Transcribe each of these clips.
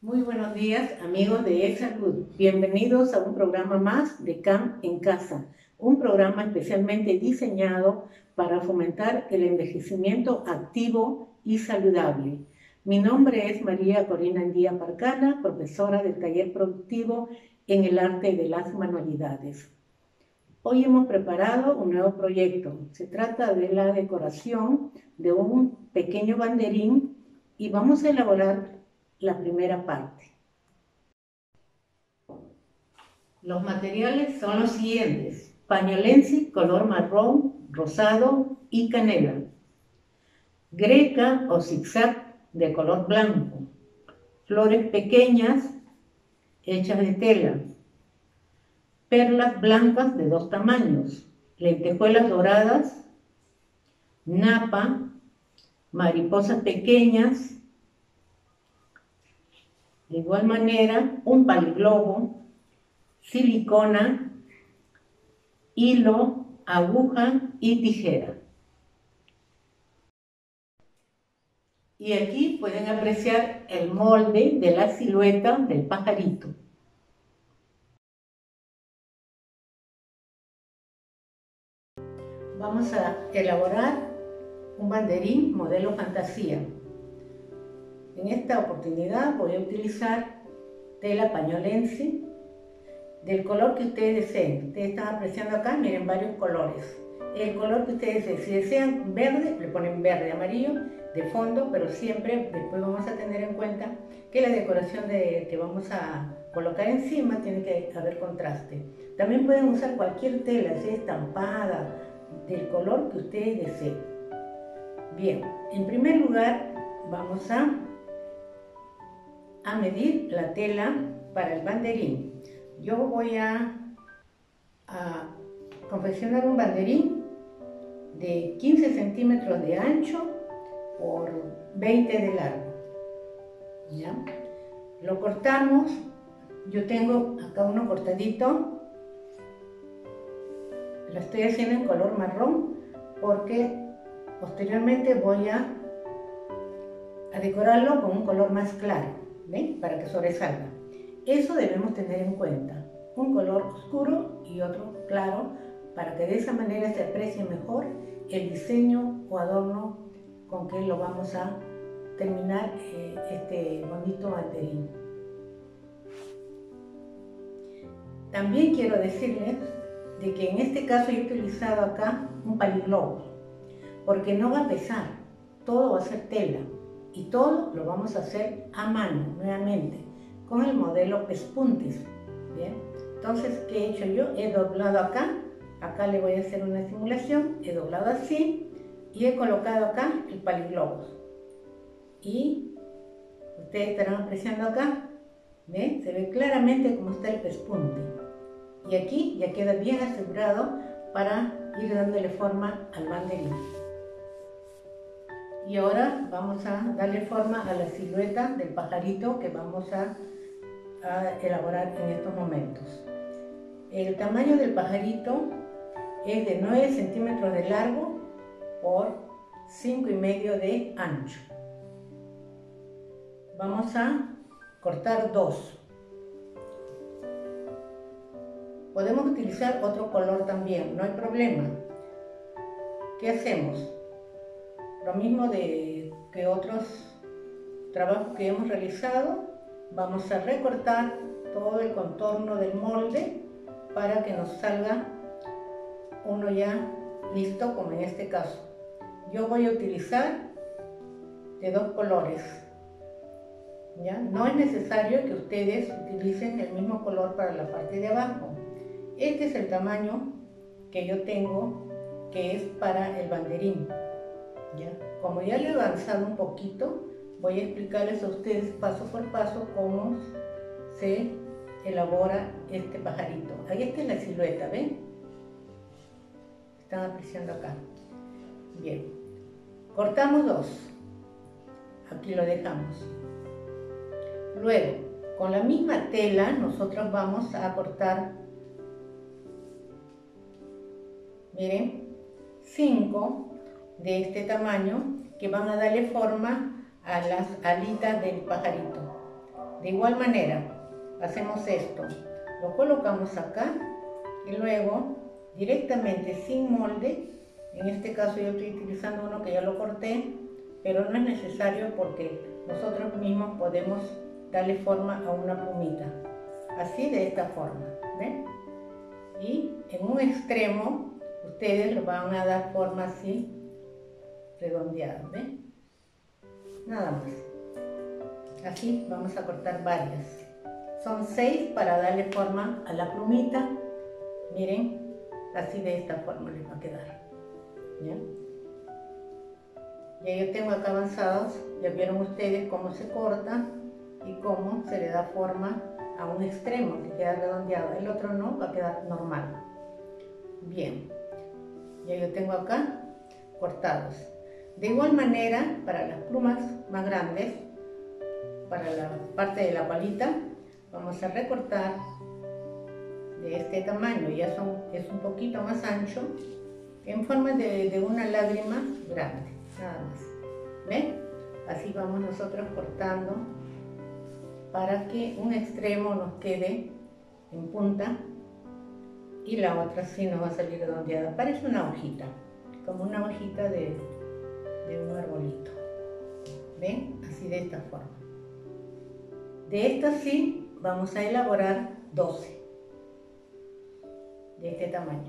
Muy buenos días, amigos de eSalud. Bienvenidos a un programa más de CAM en Casa, un programa especialmente diseñado para fomentar el envejecimiento activo y saludable. Mi nombre es María Corina Andía Parcana, profesora del taller productivo en el arte de las manualidades. Hoy hemos preparado un nuevo proyecto. Se trata de la decoración de un pequeño banderín y vamos a elaborar la primera parte. Los materiales son los siguientes: pañolensi color marrón, rosado y canela, greca o zigzag de color blanco, flores pequeñas hechas de tela, perlas blancas de 2 tamaños, lentejuelas doradas, napa, mariposas pequeñas, de igual manera un paliglobo, silicona, hilo, aguja y tijera. Y aquí pueden apreciar el molde de la silueta del pajarito. Vamos a elaborar un banderín modelo fantasía. En esta oportunidad voy a utilizar tela pañolense del color que ustedes deseen. Ustedes están apreciando acá, miren, varios colores. El color que ustedes deseen. Si desean verde, le ponen verde, amarillo de fondo, pero siempre después vamos a tener en cuenta que la decoración que vamos a colocar encima tiene que haber contraste. También pueden usar cualquier tela, sea estampada, del color que ustedes deseen. Bien, en primer lugar vamos a medir la tela para el banderín. Yo voy a confeccionar un banderín de 15 centímetros de ancho por 20 de largo. ¿Ya? Lo cortamos. Yo tengo acá uno cortadito. Lo estoy haciendo en color marrón porque posteriormente voy a decorarlo con un color más claro, ¿ven? Para que sobresalga. Eso debemos tener en cuenta, un color oscuro y otro claro, para que de esa manera se aprecie mejor el diseño o adorno con que lo vamos a terminar este bonito banderín. También quiero decirles de que en este caso he utilizado acá un paliglobo, porque no va a pesar, todo va a ser tela y todo lo vamos a hacer a mano nuevamente con el modelo pespuntis. Bien, entonces, ¿qué he hecho yo? He doblado acá le voy a hacer una simulación, he doblado así y he colocado acá el paliglobos. Y ustedes estarán apreciando acá, ¿ven? Se ve claramente cómo está el pespunte. Y aquí ya queda bien asegurado para ir dándole forma al banderín. Y ahora vamos a darle forma a la silueta del pajarito que vamos a elaborar en estos momentos. El tamaño del pajarito es de 9 centímetros de largo por 5,5 de ancho. Vamos a cortar 2. Podemos utilizar otro color también, no hay problema. ¿Qué hacemos? Lo mismo que otros trabajos que hemos realizado, vamos a recortar todo el contorno del molde para que nos salga uno ya listo, como en este caso. Yo voy a utilizar de 2 colores. ¿Ya? No es necesario que ustedes utilicen el mismo color para la parte de abajo. Este es el tamaño que yo tengo, que es para el banderín. ¿Ya? Como ya le he avanzado un poquito, voy a explicarles a ustedes paso por paso cómo se elabora este pajarito. Ahí está la silueta, ¿ven? Están apreciando acá. Bien, cortamos 2. Aquí lo dejamos. Luego, con la misma tela, nosotros vamos a cortar, miren, 5 de este tamaño que van a darle forma a las alitas del pajarito. De igual manera, hacemos esto, lo colocamos acá y luego directamente sin molde, en este caso yo estoy utilizando uno que ya lo corté, pero no es necesario porque nosotros mismos podemos darle forma a una plumita, así de esta forma, ¿ven? Y en un extremo ustedes le van a dar forma así, redondeada, ¿ven? Nada más. Así vamos a cortar varias. Son 6 para darle forma a la plumita. Miren, así de esta forma les va a quedar. ¿Ya? Ya yo tengo acá avanzados, ya vieron ustedes cómo se corta y cómo se le da forma a un extremo que queda redondeado. El otro no, va a quedar normal. Bien, ya yo tengo acá cortados. De igual manera, para las plumas más grandes, para la parte de la palita, vamos a recortar de este tamaño, es un poquito más ancho, en forma de una lágrima grande, nada más. ¿Ven? Así vamos nosotros cortando para que un extremo nos quede en punta y la otra sí nos va a salir redondeada. Parece una hojita, como una hojita de un arbolito. ¿Ven? Así de esta forma. De estas sí vamos a elaborar 12 de este tamaño.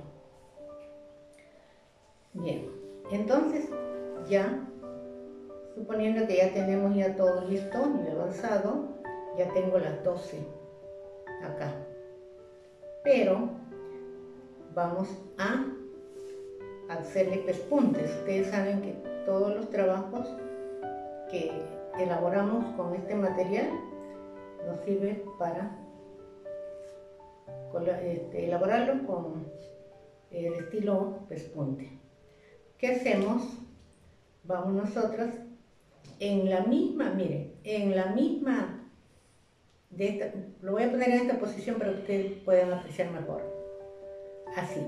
Bien, entonces ya, suponiendo que ya tenemos ya todo listo y avanzado, ya tengo las 12 acá. Pero vamos a hacerle pespuntes. Ustedes saben que todos los trabajos que elaboramos con este material nos sirve para elaborarlo con el estilo pespunte. ¿Qué hacemos? Vamos nosotros en la misma, miren, en la misma, lo voy a poner en esta posición para que ustedes puedan apreciar mejor. Así.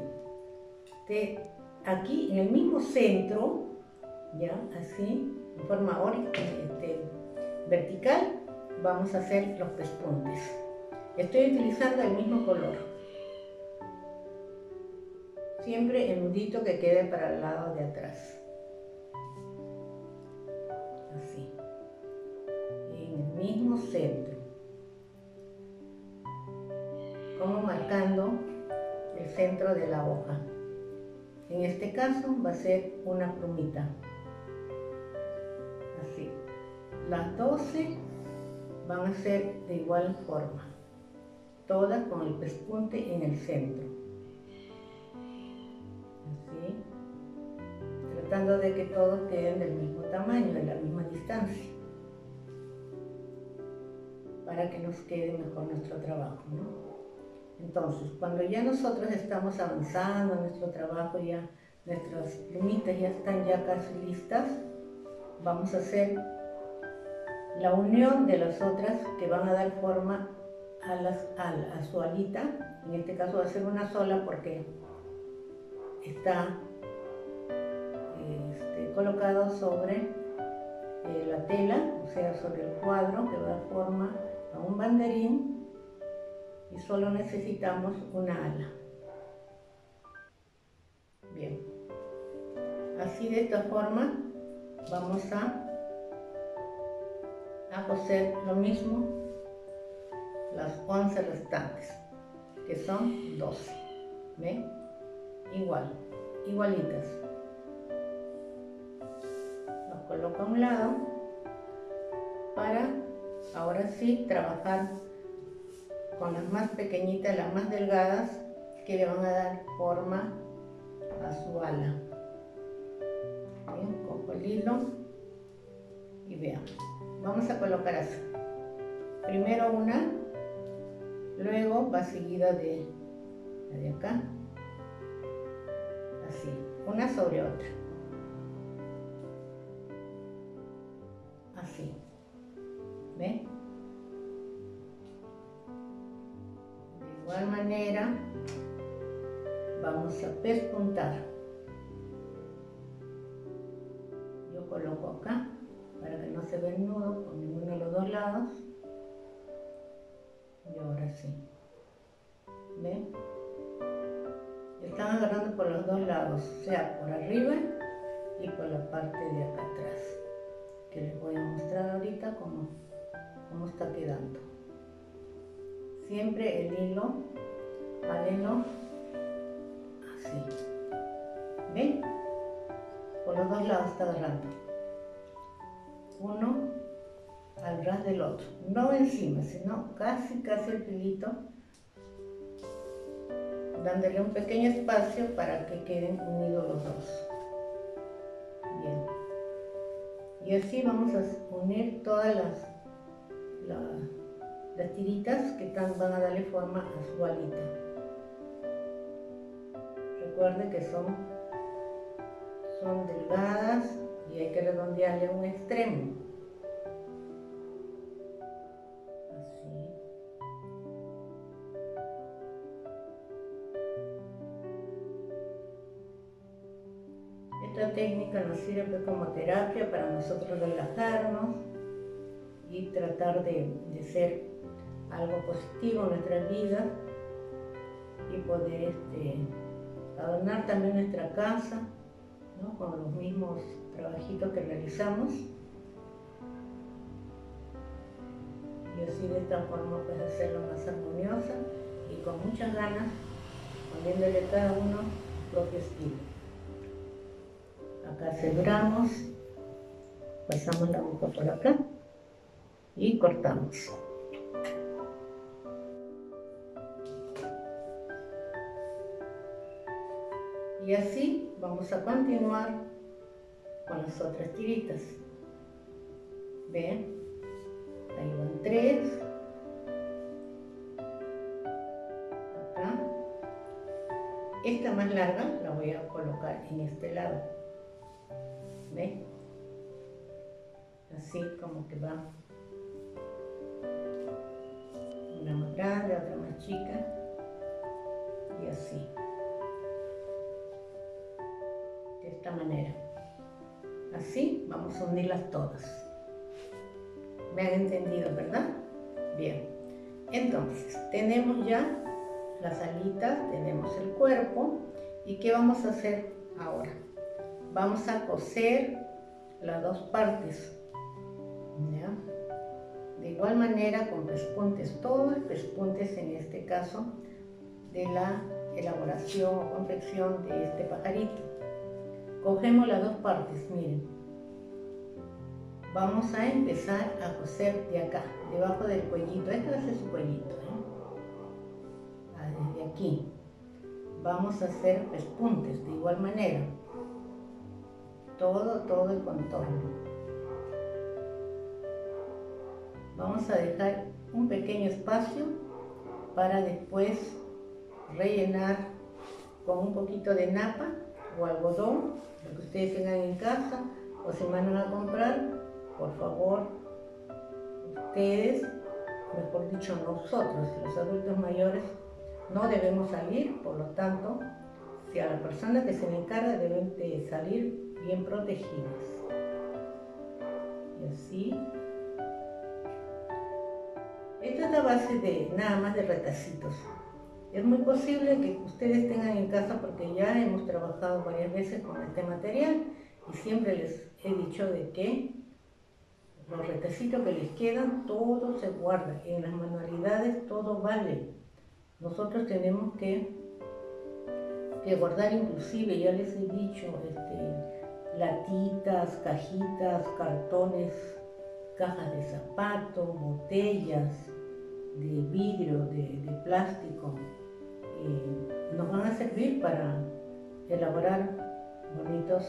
Aquí en el mismo centro, ya, así, en forma vertical, vamos a hacer los pespuntes. Estoy utilizando el mismo color. Siempre el nudito que quede para el lado de atrás. Así. En el mismo centro. Como marcando el centro de la hoja. En este caso va a ser una plumita. Así. Las 12 van a ser de igual forma. Todas con el pespunte en el centro. Así. Tratando de que todos queden del mismo tamaño, de la misma distancia. Para que nos quede mejor nuestro trabajo, ¿no? Entonces, cuando ya nosotros estamos avanzando en nuestro trabajo, ya nuestras plumitas ya están ya casi listas, vamos a hacer la unión de las otras que van a dar forma a su alita. En este caso va a ser una sola porque está colocado sobre la tela, o sea, sobre el cuadro que va a dar forma a un banderín. Y solo necesitamos una ala. Bien. Así de esta forma vamos a coser lo mismo las 11 restantes, que son 12. ¿Ven? Igual, igualitas. Los coloco a un lado para ahora sí trabajar con las más pequeñitas, las más delgadas, que le van a dar forma a su ala. Bien, cojo el hilo y vean, vamos a colocar así. Primero una, luego va seguida de la de acá, así, una sobre otra, así, ¿ven? De igual manera vamos a pespuntar. Yo coloco acá para que no se vea el nudo por ninguno de los dos lados. ahora sí. ¿Ven? Están agarrando por los dos lados, o sea, por arriba y por la parte de acá atrás, que les voy a mostrar ahorita cómo está quedando. Siempre el hilo, jálenlo así. ¿Ven? Por los dos lados está agarrando. Uno al ras del otro, no encima, sino casi el filito, dándole un pequeño espacio para que queden unidos los dos. Bien. Y así vamos a unir todas las tiritas que van a darle forma a su alita. Recuerde que son delgadas y hay que redondearle un extremo. Así. Esta técnica nos sirve como terapia para nosotros relajarnos y tratar de ser algo positivo en nuestra vida y poder adornar también nuestra casa, ¿no? Con los mismos trabajitos que realizamos, y así de esta forma pues hacerlo más armoniosa y con muchas ganas, poniéndole cada uno su propio estilo. Acá aseguramos, pasamos la aguja por acá y cortamos. Y así vamos a continuar con las otras tiritas. ¿Ven? Ahí van 3. Acá. Esta más larga la voy a colocar en este lado. ¿Ven? Así como que va. Una más grande, otra más chica. Y así. De esta manera. Así vamos a unirlas todas. ¿Me han entendido, verdad? Bien. Entonces, tenemos ya las alitas, tenemos el cuerpo. ¿Y qué vamos a hacer ahora? Vamos a coser las dos partes. ¿Ya? De igual manera con pespuntes, todos los pespuntes en este caso de la elaboración o confección de este pajarito. Cogemos las dos partes, miren. Vamos a empezar a coser de acá, debajo del cuellito. Este va a ser su cuellito, desde aquí. Vamos a hacer pespuntes de igual manera. Todo el contorno. Vamos a dejar un pequeño espacio para después rellenar con un poquito de napa o algodón, lo que ustedes tengan en casa, o si van a comprar, por favor, ustedes, mejor dicho nosotros, los adultos mayores, no debemos salir, por lo tanto, si a la persona que se le encarga deben de salir bien protegidas. Y así. Esta es la base de nada más de retacitos. Es muy posible que ustedes tengan en casa, porque ya hemos trabajado varias veces con este material y siempre les he dicho de que los retacitos que les quedan, todo se guarda. En las manualidades todo vale. Nosotros tenemos que guardar, inclusive, ya les he dicho, latitas, cajitas, cartones, cajas de zapatos, botellas de vidrio, de plástico. Nos van a servir para elaborar bonitos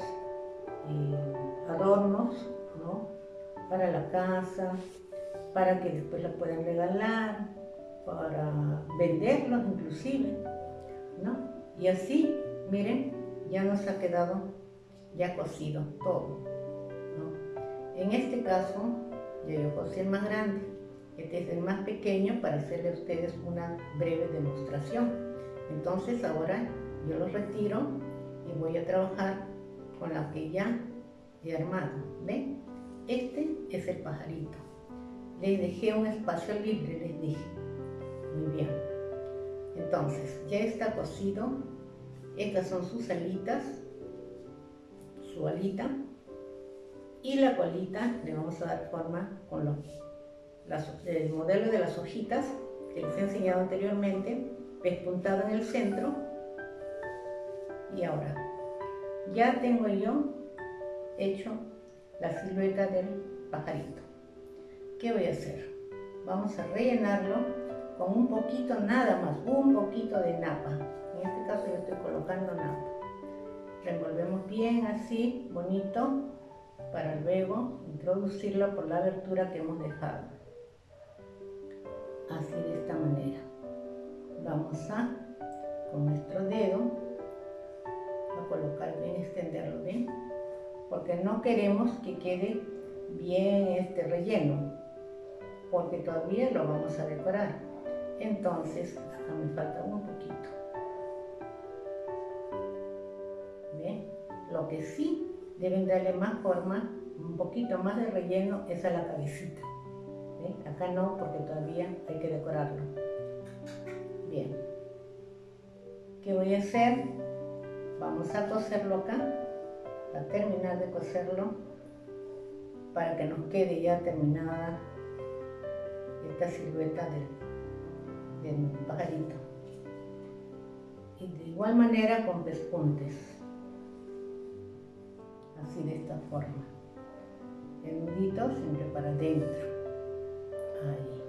adornos, ¿no? Para la casa, para que después la puedan regalar, para venderlos inclusive, ¿no? Y así, miren, ya nos ha quedado ya cosido todo, ¿no? En este caso, yo cosí el más grande, este es el más pequeño para hacerle a ustedes una breve demostración. Entonces ahora yo los retiro y voy a trabajar con la que ya he armado. ¿Ven? Este es el pajarito. Les dejé un espacio libre, les dije. Muy bien. Entonces, ya está cocido. Estas son sus alitas, su alita. Y la colita le vamos a dar forma con el modelo de las hojitas que les he enseñado anteriormente, pespuntado en el centro. Y ahora, ya tengo yo hecho la silueta del pajarito. ¿Qué voy a hacer? Vamos a rellenarlo con un poquito, nada más, un poquito de napa. En este caso yo estoy colocando napa. Revolvemos bien así, bonito, para luego introducirlo por la abertura que hemos dejado. Así, de esta manera. Vamos a, con nuestro dedo, a colocar bien, extenderlo bien, porque no queremos que quede bien relleno, porque todavía lo vamos a decorar. Entonces, acá me falta un poquito. ¿Ven? Lo que sí deben darle más forma, un poquito más de relleno, es a la cabecita. ¿Ven? Acá no, porque todavía hay que decorarlo. Bien. ¿Qué voy a hacer? Vamos a coserlo acá, a terminar de coserlo, para que nos quede ya terminada esta silueta del pajarito. Y de igual manera con pespuntes, así, de esta forma, el nudito siempre para adentro, ahí.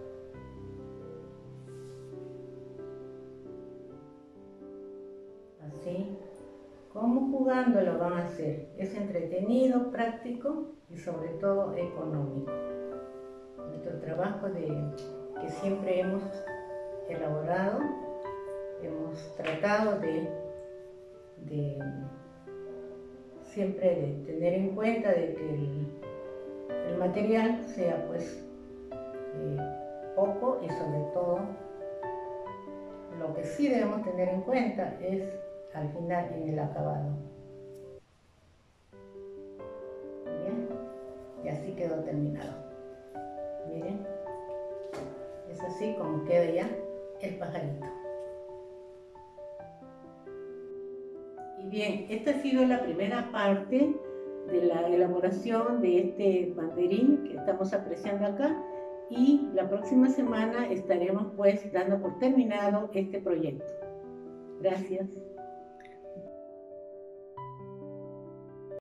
Así, como jugando lo van a hacer. Es entretenido, práctico y sobre todo económico. Nuestro trabajo que siempre hemos elaborado, hemos tratado de siempre de tener en cuenta de que el material sea pues poco, y sobre todo lo que sí debemos tener en cuenta es al final en el acabado. Bien, y así quedó terminado. Miren, es así como queda ya el pajarito. Y bien, esta ha sido la primera parte de la elaboración de este banderín que estamos apreciando acá, y la próxima semana estaremos pues dando por terminado este proyecto. Gracias.